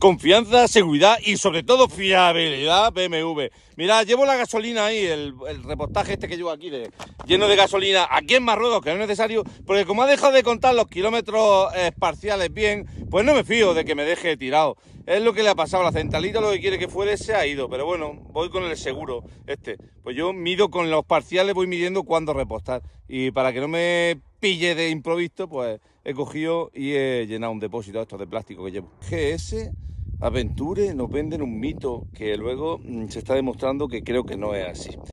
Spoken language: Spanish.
confianza, seguridad y sobre todo fiabilidad BMW. Mirad, llevo la gasolina ahí, el repostaje este que llevo aquí lleno de gasolina aquí en Marruecos, que no es necesario, porque como ha dejado de contar los kilómetros parciales bien, pues no me fío de que me deje tirado. Es lo que le ha pasado a la centralita, lo que quiere que fuere se ha ido, pero bueno, voy con el seguro este. Pues yo mido con los parciales, voy midiendo cuándo repostar. Y para que no me pille de improviso, pues he cogido y he llenado un depósito de estos de plástico que llevo. GS Aventure nos venden un mito que luego se está demostrando que creo que no es así.